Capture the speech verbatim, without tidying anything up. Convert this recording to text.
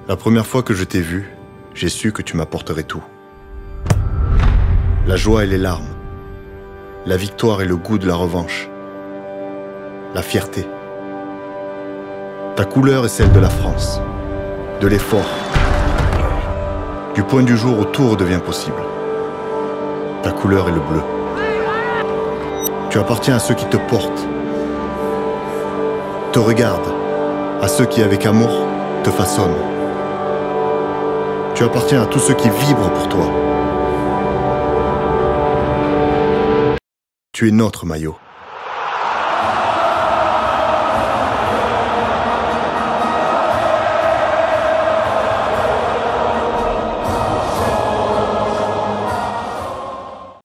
La première fois que je t'ai vu, j'ai su que tu m'apporterais tout. La joie et les larmes, la victoire et le goût de la revanche, la fierté. Ta couleur est celle de la France, de l'effort, du point du jour où tout redevient possible. Ta couleur est le bleu. Tu appartiens à ceux qui te portent, te regardent, à ceux qui, avec amour, te façonnent. Tu appartiens à tous ceux qui vibrent pour toi. Tu es notre maillot.